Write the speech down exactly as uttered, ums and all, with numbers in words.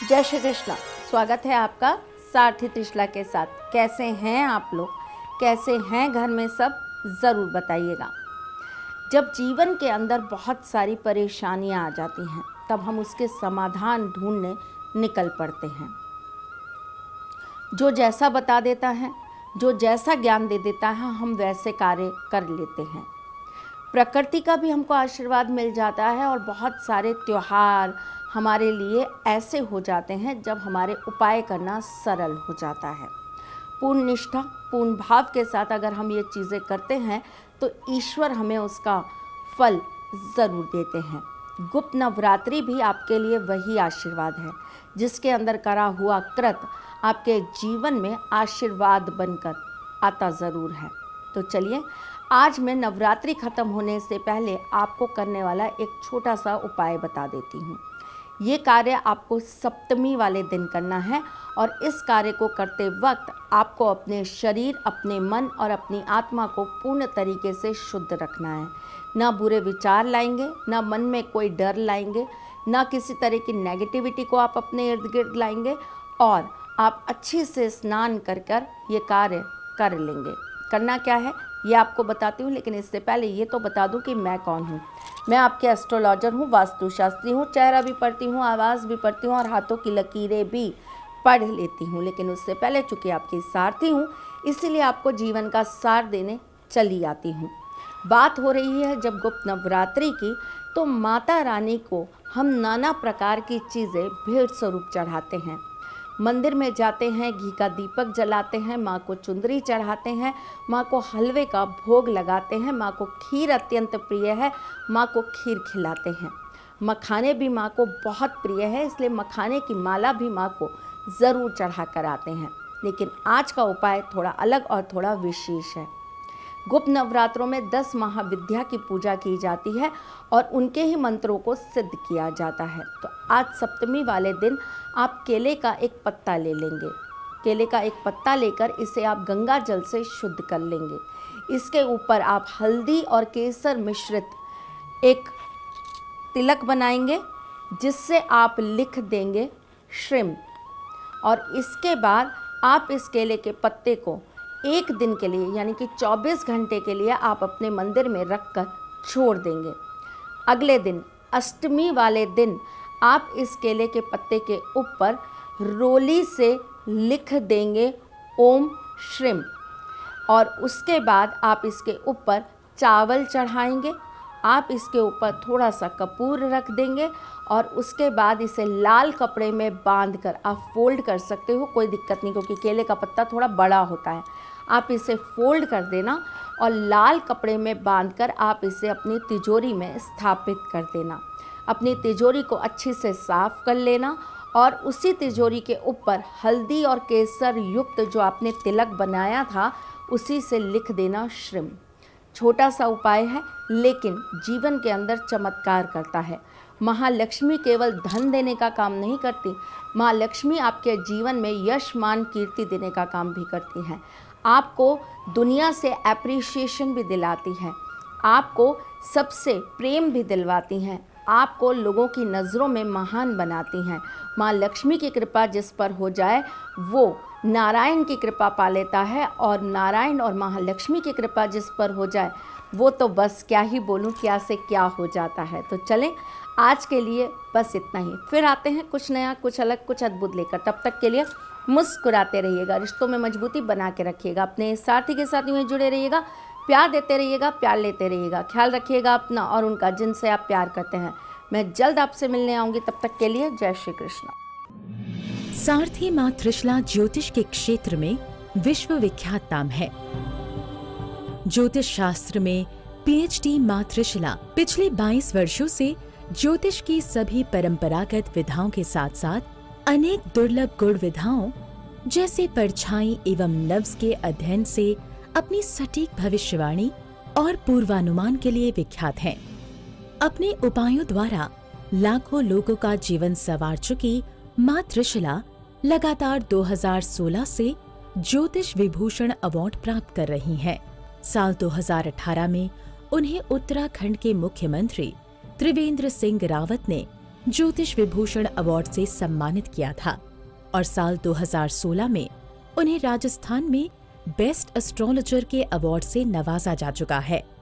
जय श्री कृष्ण। स्वागत है आपका सारथी त्रिशला के साथ। कैसे हैं आप लोग, कैसे हैं घर में सब, ज़रूर बताइएगा। जब जीवन के अंदर बहुत सारी परेशानियां आ जाती हैं तब हम उसके समाधान ढूंढने निकल पड़ते हैं। जो जैसा बता देता है, जो जैसा ज्ञान दे देता है, हम वैसे कार्य कर लेते हैं। प्रकृति का भी हमको आशीर्वाद मिल जाता है और बहुत सारे त्योहार हमारे लिए ऐसे हो जाते हैं जब हमारे उपाय करना सरल हो जाता है। पूर्ण निष्ठा, पूर्ण भाव के साथ अगर हम ये चीज़ें करते हैं तो ईश्वर हमें उसका फल ज़रूर देते हैं। गुप्त नवरात्रि भी आपके लिए वही आशीर्वाद है जिसके अंदर करा हुआ कृत आपके जीवन में आशीर्वाद बनकर आता ज़रूर है। तो चलिए, आज मैं नवरात्रि ख़त्म होने से पहले आपको करने वाला एक छोटा सा उपाय बता देती हूँ। ये कार्य आपको सप्तमी वाले दिन करना है और इस कार्य को करते वक्त आपको अपने शरीर, अपने मन और अपनी आत्मा को पूर्ण तरीके से शुद्ध रखना है। ना बुरे विचार लाएंगे, ना मन में कोई डर लाएंगे, ना किसी तरह की नेगेटिविटी को आप अपने इर्द गिर्द लाएंगे और आप अच्छे से स्नान कर कर ये कार्य कर लेंगे। करना क्या है ये आपको बताती हूँ, लेकिन इससे पहले ये तो बता दूँ कि मैं कौन हूँ। मैं आपके एस्ट्रोलॉजर हूँ, वास्तुशास्त्री हूँ, चेहरा भी पढ़ती हूँ, आवाज़ भी पढ़ती हूँ और हाथों की लकीरें भी पढ़ लेती हूँ। लेकिन उससे पहले चूँकि आपकी सारथी हूँ, इसीलिए आपको जीवन का सार देने चली आती हूँ। बात हो रही है जब गुप्त नवरात्रि की, तो माता रानी को हम नाना प्रकार की चीज़ें भेंट स्वरूप चढ़ाते हैं। मंदिर में जाते हैं, घी का दीपक जलाते हैं, माँ को चुंदरी चढ़ाते हैं, माँ को हलवे का भोग लगाते हैं, माँ को खीर अत्यंत प्रिय है, माँ को खीर खिलाते हैं। मखाने भी माँ को बहुत प्रिय है, इसलिए मखाने की माला भी माँ को ज़रूर चढ़ा कर आते हैं। लेकिन आज का उपाय थोड़ा अलग और थोड़ा विशेष है। गुप्त नवरात्रों में दस महाविद्या की पूजा की जाती है और उनके ही मंत्रों को सिद्ध किया जाता है। तो आज सप्तमी वाले दिन आप केले का एक पत्ता ले लेंगे। केले का एक पत्ता लेकर इसे आप गंगा जल से शुद्ध कर लेंगे। इसके ऊपर आप हल्दी और केसर मिश्रित एक तिलक बनाएंगे जिससे आप लिख देंगे श्रीम। और इसके बाद आप इस केले के पत्ते को एक दिन के लिए यानी कि चौबीस घंटे के लिए आप अपने मंदिर में रख कर छोड़ देंगे। अगले दिन अष्टमी वाले दिन आप इस केले के पत्ते के ऊपर रोली से लिख देंगे ओम श्रीम। और उसके बाद आप इसके ऊपर चावल चढ़ाएंगे। आप इसके ऊपर थोड़ा सा कपूर रख देंगे और उसके बाद इसे लाल कपड़े में बांधकर आप फोल्ड कर सकते हो, कोई दिक्कत नहीं, क्योंकि केले का पत्ता थोड़ा बड़ा होता है। आप इसे फोल्ड कर देना और लाल कपड़े में बांधकर आप इसे अपनी तिजोरी में स्थापित कर देना। अपनी तिजोरी को अच्छे से साफ़ कर लेना और उसी तिजोरी के ऊपर हल्दी और केसर युक्त जो आपने तिलक बनाया था उसी से लिख देना श्रीम। छोटा सा उपाय है लेकिन जीवन के अंदर चमत्कार करता है। महालक्ष्मी केवल धन देने का काम नहीं करती, माँ लक्ष्मी आपके जीवन में यश, मान, कीर्ति देने का काम भी करती हैं। आपको दुनिया से एप्रिसिएशन भी दिलाती हैं, आपको सबसे प्रेम भी दिलवाती हैं, आपको लोगों की नज़रों में महान बनाती हैं। माँ लक्ष्मी की कृपा जिस पर हो जाए वो नारायण की कृपा पा लेता है और नारायण और महालक्ष्मी की कृपा जिस पर हो जाए वो तो बस क्या ही बोलूं, क्या से क्या हो जाता है। तो चलें, आज के लिए बस इतना ही। फिर आते हैं कुछ नया, कुछ अलग, कुछ अद्भुत लेकर। तब तक के लिए मुस्कुराते रहिएगा, रिश्तों में मजबूती बना के रखिएगा, अपने साथी के साथ यूँ जुड़े रहिएगा, प्यार देते रहिएगा, प्यार लेते रहिएगा, ख्याल रखिएगा अपना और उनका जिनसे आप प्यार करते हैं। मैं जल्द आपसे मिलने आऊँगी, तब तक के लिए जय श्री कृष्ण। सारथी माँ त्रिशला ज्योतिष के क्षेत्र में विश्व विख्यात नाम है। ज्योतिष शास्त्र में पीएचडी माँ त्रिशला पिछले बाईस वर्षों से ज्योतिष की सभी परंपरागत विधाओं के साथ साथ अनेक दुर्लभ गुण विधाओं जैसे परछाई एवं नव्स के अध्ययन से अपनी सटीक भविष्यवाणी और पूर्वानुमान के लिए विख्यात हैं। अपने उपायों द्वारा लाखों लोगों का जीवन संवार चुकी माँ त्रिशला लगातार दो हज़ार सोलह से ज्योतिष विभूषण अवार्ड प्राप्त कर रही हैं। साल दो हज़ार अठारह में उन्हें उत्तराखंड के मुख्यमंत्री त्रिवेंद्र सिंह रावत ने ज्योतिष विभूषण अवार्ड से सम्मानित किया था और साल दो हज़ार सोलह में उन्हें राजस्थान में बेस्ट एस्ट्रोलॉजर के अवार्ड से नवाजा जा चुका है।